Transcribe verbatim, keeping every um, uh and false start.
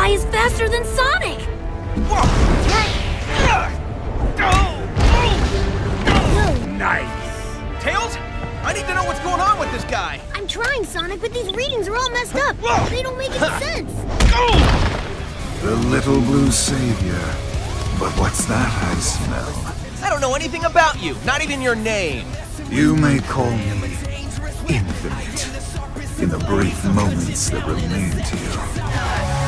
guy is faster than Sonic! Nice! Tails? I need to know what's going on with this guy! I'm trying, Sonic, but these readings are all messed up! They don't make any sense! The little blue savior. But what's that I smell? I don't know anything about you, not even your name! You may call me Infinite, in the brief moments that remain to you.